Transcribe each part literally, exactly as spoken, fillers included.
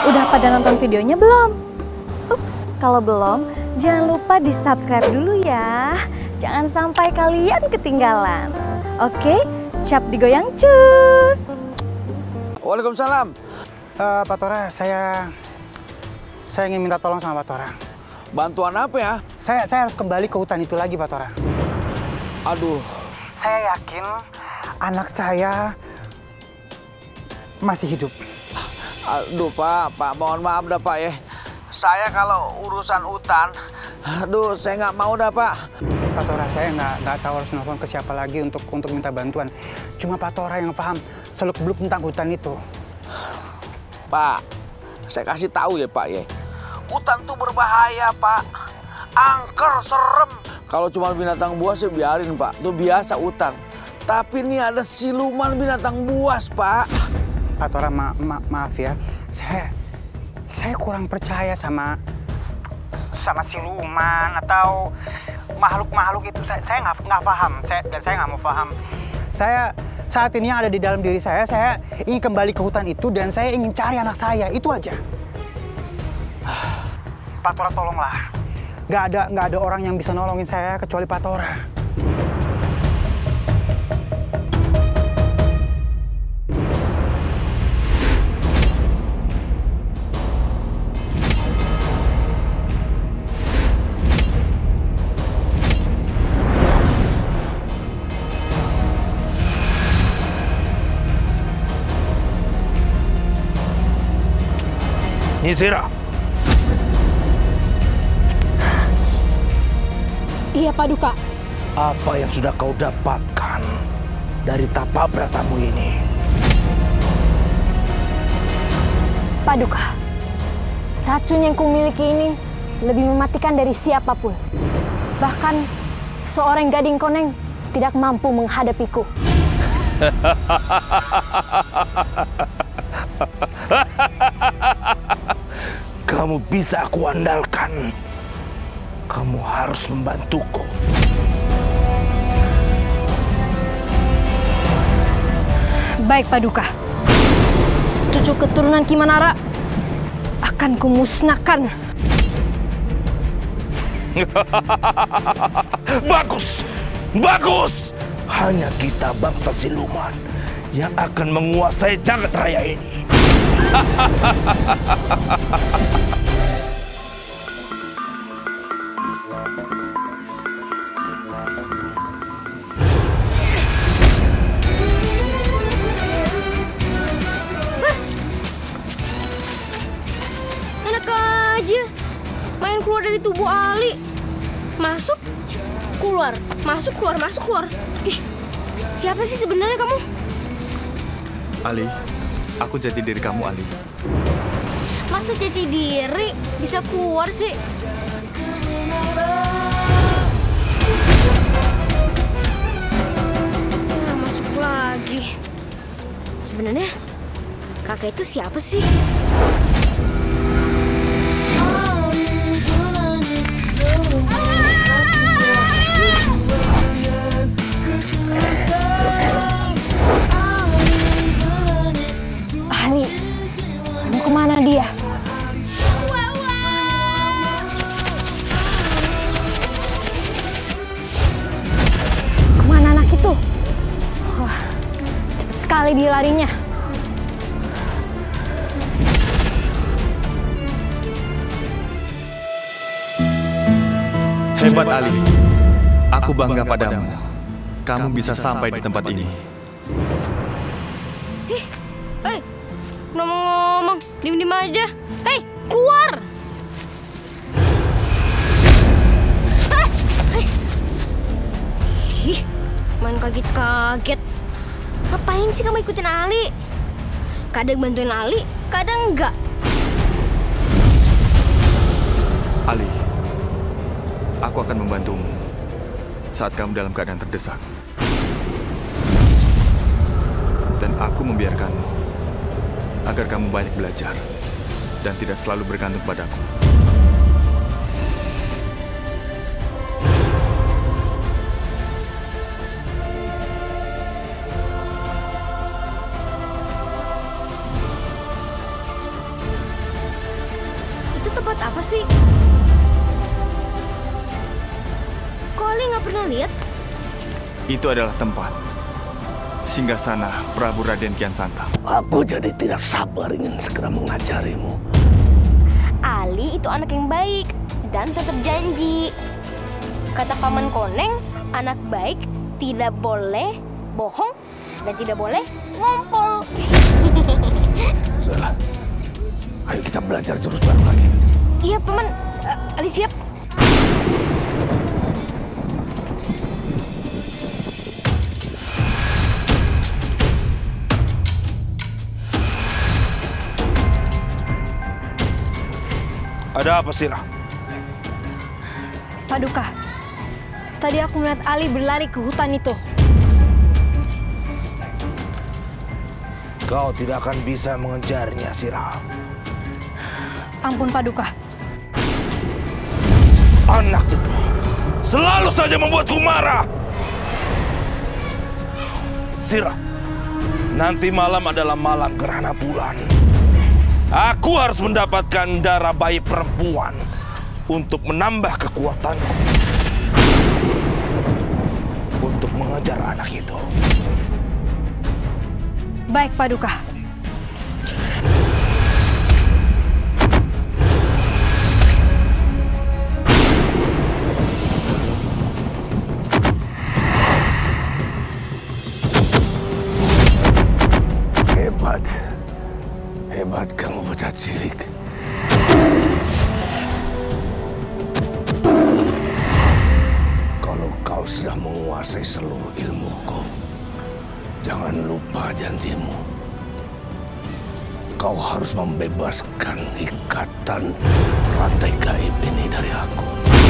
Udah pada nonton videonya belum? Ups, kalau belum, jangan lupa di subscribe dulu ya. Jangan sampai kalian ketinggalan. Oke, cap digoyang cus. Waalaikumsalam. Uh, Pak Tora, saya saya ingin minta tolong sama Pak Tora. Bantuan apa ya? Saya saya harus kembali ke hutan itu lagi, Pak Tora. Aduh. Saya yakin anak saya masih hidup. Aduh Pak, Pak mohon maaf dah Pak ya. Saya kalau urusan hutan, aduh saya nggak mau dah Pak. Pak Tora, saya nggak nggak tahu harus nelfon ke siapa lagi untuk untuk minta bantuan. Cuma Pak Tora yang paham seluk-beluk tentang hutan itu. Pak, saya kasih tahu ya Pak ya. Hutan tuh berbahaya Pak. Angker, serem. Kalau cuma binatang buas ya biarin Pak. Itu biasa hutan. Tapi ini ada siluman binatang buas Pak. Pak Tora, ma ma maaf ya. Saya saya kurang percaya sama sama siluman atau makhluk-makhluk itu. Saya saya nggak nggak paham. Saya dan saya nggak mau paham. Saya saat ini yang ada di dalam diri saya, saya ingin kembali ke hutan itu dan saya ingin cari anak saya. Itu aja. Pak Tora, tolonglah. Nggak ada nggak ada orang yang bisa nolongin saya kecuali Pak Tora. Nyisira. Iya, Paduka. Apa yang sudah kau dapatkan dari Tapabratamu ini? Paduka, racun yang kumiliki ini lebih mematikan dari siapapun. Bahkan seorang gading koneng tidak mampu menghadapiku. Kamu bisa aku andalkan. Kamu harus membantuku. Baik, Paduka. Cucu keturunan Kimanara akan kumusnahkan. Bagus! Bagus! Hanya kita bangsa siluman yang akan menguasai jagat raya ini. Enak aja main keluar dari tubuh Ali. Masuk, keluar, masuk, keluar, masuk, keluar. Ih, siapa sih sebenarnya kamu? Ali, aku jati diri kamu, Ali. Masa jati diri bisa keluar sih? Nah, masuk lagi. Sebenarnya kakak itu siapa sih? Ali, mau kemana dia? Kemana anak itu? Wah, cepat sekali dia larinya. Hebat, Ali. Aku bangga padamu. Kamu bisa sampai di tempat ini. Ih, hei, ngomong-ngomong, diem-diem aja. Hei, keluar! Ah, hei. Ih, main kaget-kaget. Ngapain sih kamu ikutin Ali? Kadang bantuin Ali, kadang enggak. Ali, aku akan membantumu saat kamu dalam keadaan terdesak. Dan aku membiarkanmu agar kamu banyak belajar dan tidak selalu bergantung padaku. tempat apa sih? Kok Ali nggak pernah lihat? Itu adalah tempat singgasana Prabu Raden Kian Santang. Aku jadi tidak sabar ingin segera mengajarimu. Ali itu anak yang baik dan tetap janji. Kata Paman Koneng, anak baik tidak boleh bohong dan tidak boleh ngompol. Sudahlah, ayo kita belajar jurus baru lagi. Iya, Paman. Uh, Ali siap. Ada apa, Sirah? Paduka, tadi aku melihat Ali berlari ke hutan itu. Kau tidak akan bisa mengejarnya, Sirah. Ampun, Paduka. Anak itu selalu saja membuatku marah. Sirah, nanti malam adalah malam gerhana bulan. Aku harus mendapatkan darah bayi perempuan untuk menambah kekuatanku untuk mengejar anak itu. Baik, Paduka. Hebat. Hebat kamu bocah cilik. Kalau kau sudah menguasai seluruh ilmuku, jangan lupa janjimu. Kau harus membebaskan ikatan rantai gaib ini dari aku.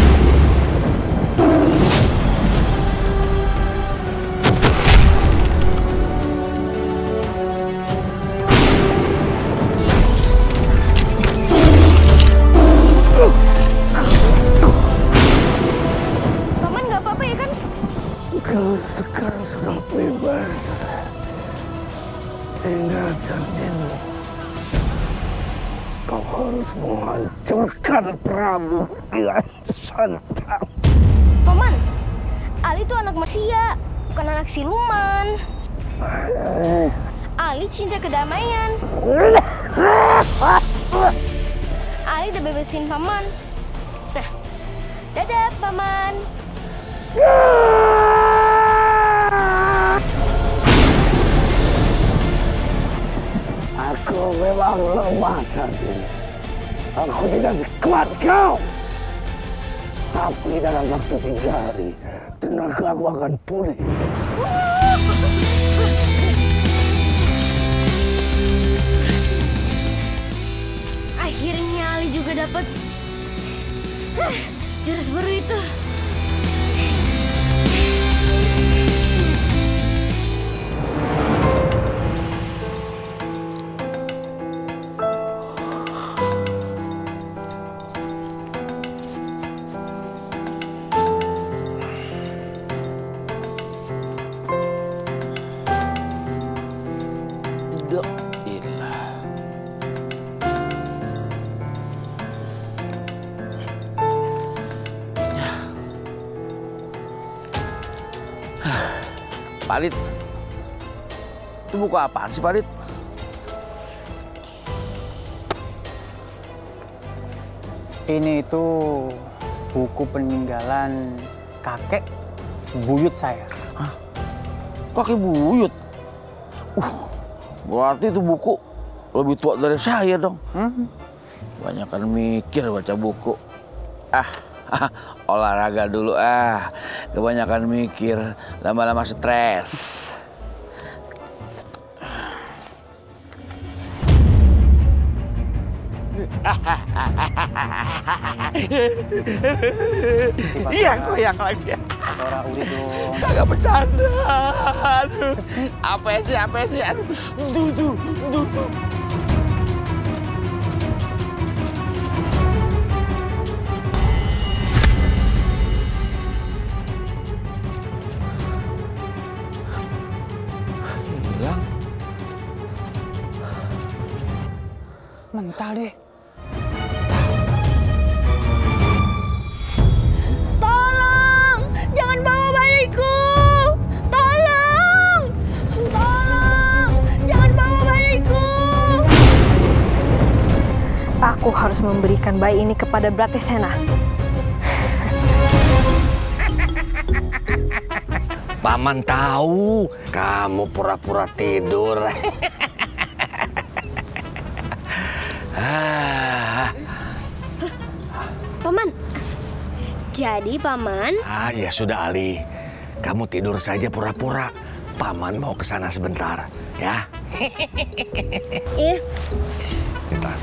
Paman nggak apa-apa ya kan? Kau sekarang sudah bebas. Ingat janjimu. Kau harus menghancurkan Prabu Kian Santang. Paman, Ali itu anak manusia, bukan anak siluman. Ali cinta kedamaian. Ali udah bebasin Paman. Nah, dadah Paman. Aku memang lemah saat ini. Aku tidak sekuat kau. Tapi dalam waktu tiga hari, tenaga aku akan pulih. Akhirnya Ali juga dapat Hah, jurus baru itu. Palit, itu buku apaan sih, Palit? Ini itu buku peninggalan kakek buyut saya. Hah? Kakek buyut? Uh, berarti itu buku lebih tua dari saya dong. Hmm? Banyakan mikir baca buku. Ah, ah, olahraga dulu ah. Kebanyakan mikir, lama-lama stres. Iya, goyang lagi. Tora uli dong. Kagak bercanda. Aduh. Apa sih, apa sih? Aduh, duh, duh, duh, duh. Hilang. Mental deh. Aku harus memberikan bayi ini kepada Bratasena. Paman tahu kamu pura-pura tidur. ah. Paman, jadi Paman? ah, ya sudah Ali, kamu tidur saja pura-pura. Paman mau ke sana sebentar, ya. Iya. Di tas.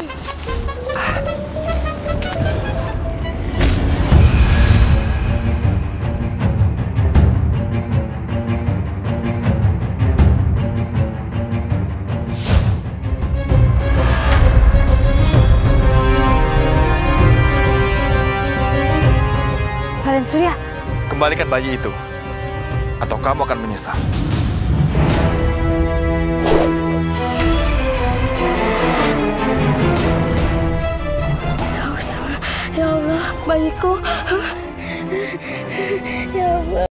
Raden Surya, Kembalikan bayi itu, atau kamu akan menyesal. ya Allah, bayiku. Ya Allah.